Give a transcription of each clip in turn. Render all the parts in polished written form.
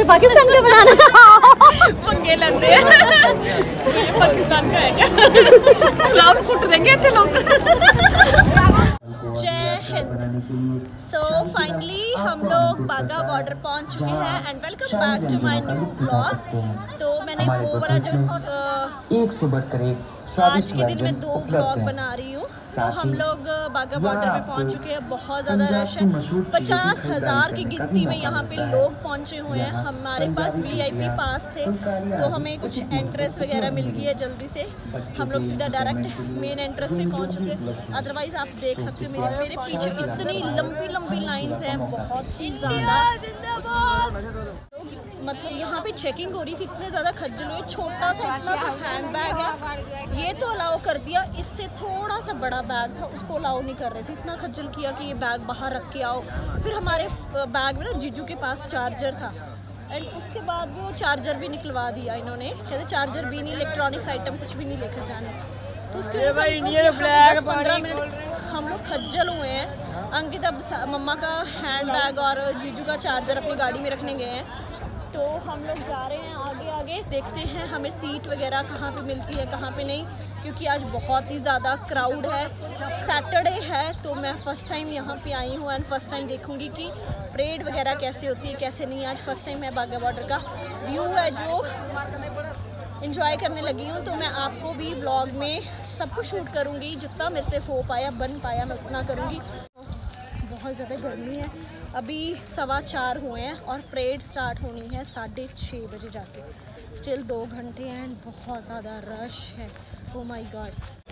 पाकिस्तान का बनाना पंगे लेंदे पाकिस्तान का है क्या? क्लाउड फुट देंगे इतने लोग। जय हिंद। सो फाइनली हम लोग बागा बॉर्डर पहुंच चुके हैं and welcome back to my new vlog. तो मैंने वो वाला जो एक से बढ़कर एक आज के दिन में 2 व्लॉग बना रही हूँ। तो हम लोग बागा बॉर्डर पे पहुंच चुके हैं। बहुत ज़्यादा रश है, 50,000 की गिनती में यहाँ पे लोग पहुँचे हुए हैं। हमारे पास VIP पास थे तो हमें कुछ एंट्रेंस वगैरह मिल गई है जल्दी से। हम लोग सीधा डायरेक्ट मेन एंट्रेंस में पहुँच चुके हैं। अदरवाइज़ आप देख सकते हो मेरे पीछे इतनी लंबी लंबी लाइन्स हैं, बहुत ही ज़्यादा। मतलब यहाँ पे चेकिंग हो रही थी, इतने ज़्यादा खज्जल हुए। छोटा सा इतना सा हैंड बैग है, ये तो अलाउ कर दिया। इससे थोड़ा सा बड़ा बैग था, उसको अलाउ नहीं कर रहे थे। इतना खज्जल किया कि ये बैग बाहर रख के आओ। फिर हमारे बैग में ना जीजू के पास चार्जर था एंड उसके बाद वो चार्जर भी निकलवा दिया इन्होंने। कहते चार्जर भी नहीं, इलेक्ट्रॉनिक्स आइटम कुछ भी नहीं लेकर जाने। तो उसके वजह से 10-15 मिनट हम लोग खज्जल हुए हैं। अंकित अब मम्मा का हैंड बैग और जीजू का चार्जर अपनी गाड़ी में रखने गए हैं। तो हम लोग जा रहे हैं आगे आगे, देखते हैं हमें सीट वगैरह कहाँ पे मिलती है कहाँ पे नहीं, क्योंकि आज बहुत ही ज़्यादा क्राउड है। सैटरडे है तो मैं फ़र्स्ट टाइम यहाँ पे आई हूँ एंड फर्स्ट टाइम देखूँगी कि परेड वगैरह कैसे होती है कैसे नहीं। आज फर्स्ट टाइम मैं बागा बॉर्डर का व्यू है जो इंजॉय करने लगी हूँ। तो मैं आपको भी व्लॉग में सब कुछ शूट करूँगी, जितना मेरे से हो पाया बन पाया मैं उतना करूँगी। बहुत ज़्यादा गर्मी है। अभी 4:15 हुए हैं और परेड स्टार्ट होनी है 6:30 बजे जाके। स्टिल 2 घंटे एंड बहुत ज़्यादा रश है। Oh my God.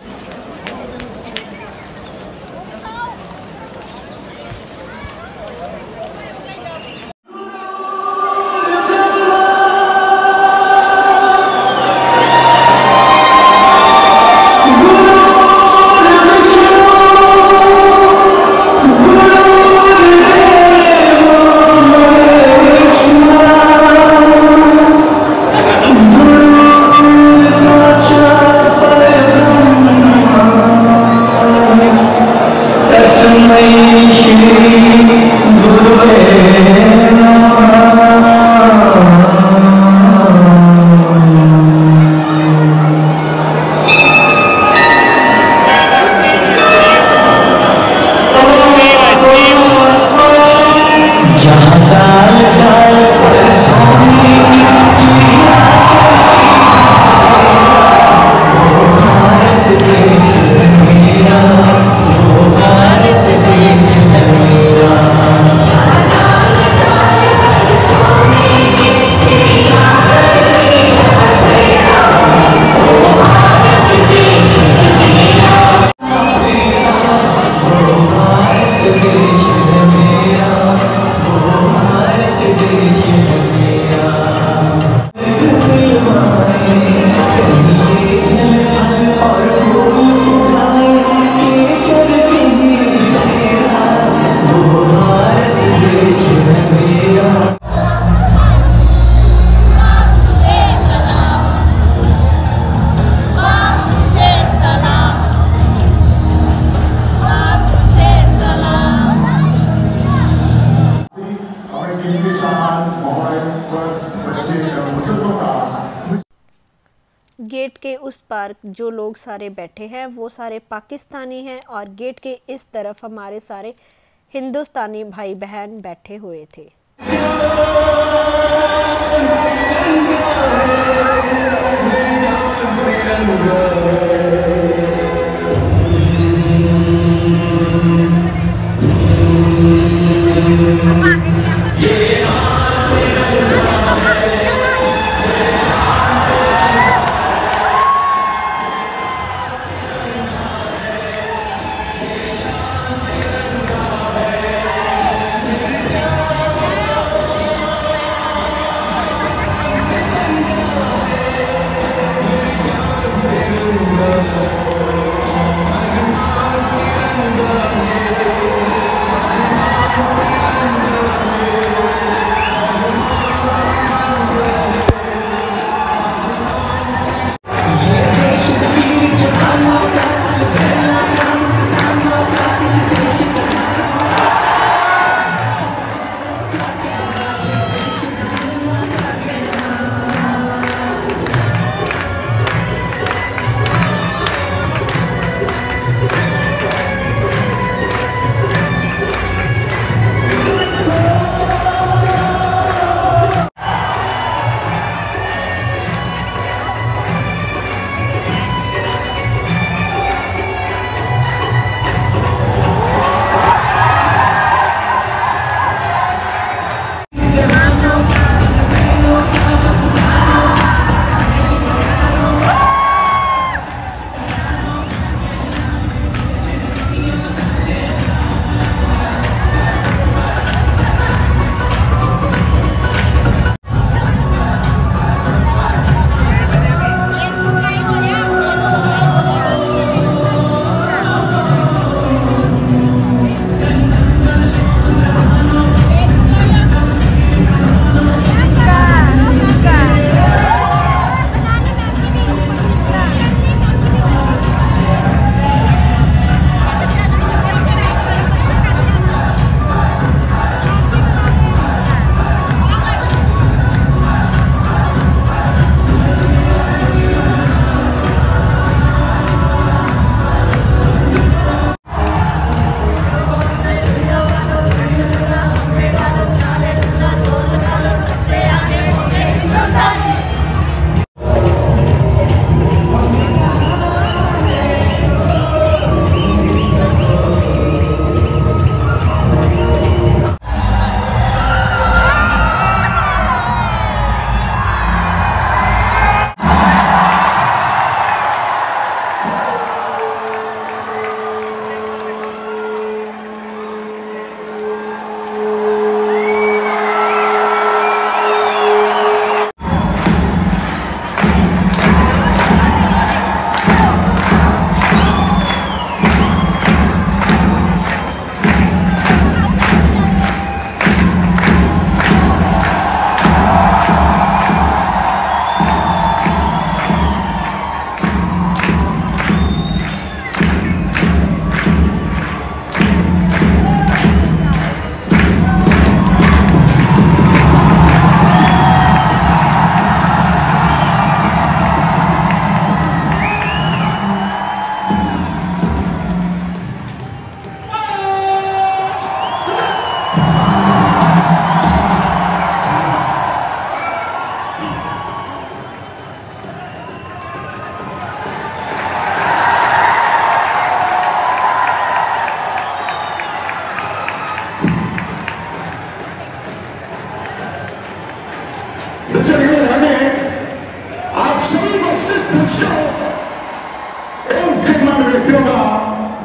गेट के उस पार जो लोग सारे बैठे हैं वो सारे पाकिस्तानी हैं और गेट के इस तरफ हमारे सारे हिंदुस्तानी भाई बहन बैठे हुए थे।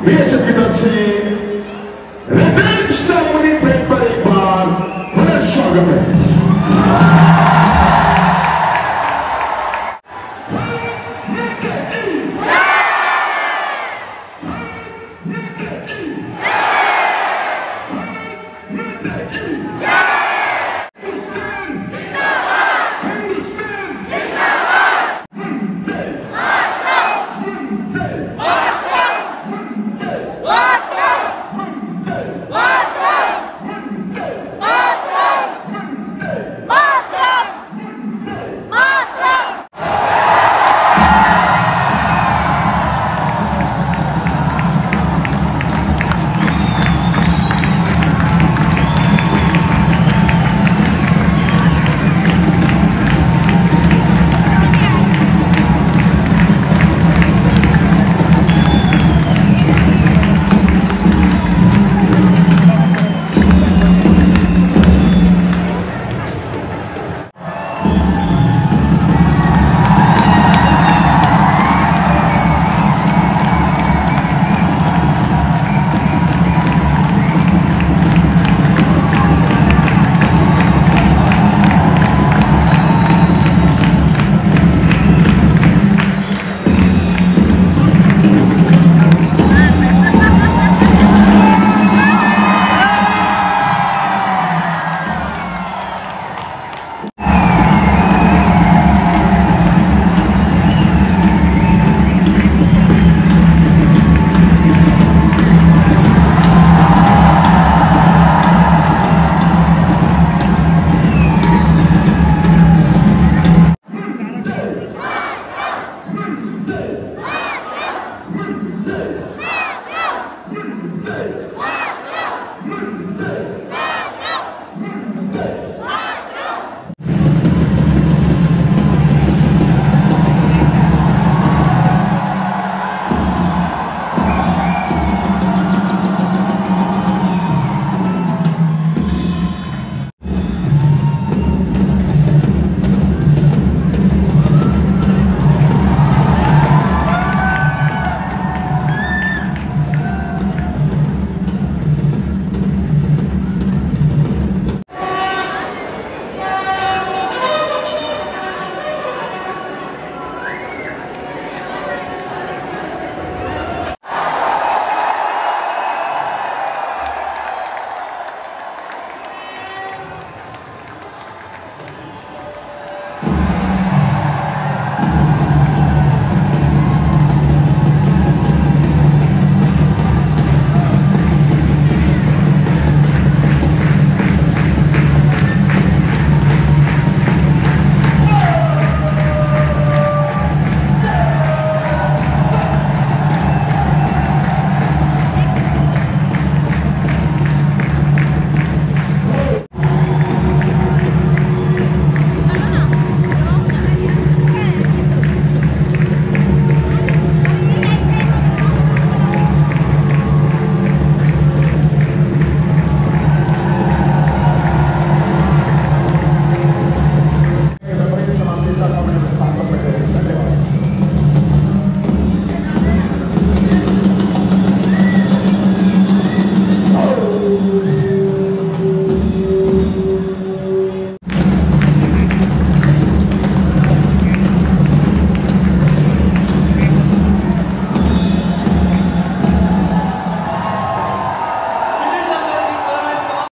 BSF की तरफ से redemption